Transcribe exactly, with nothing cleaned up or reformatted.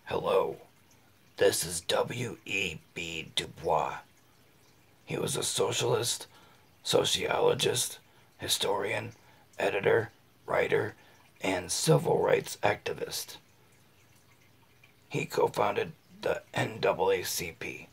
Hello, this is W E B Du Bois. He was a socialist, sociologist, historian, editor, writer, and civil rights activist. He co-founded the N double A C P,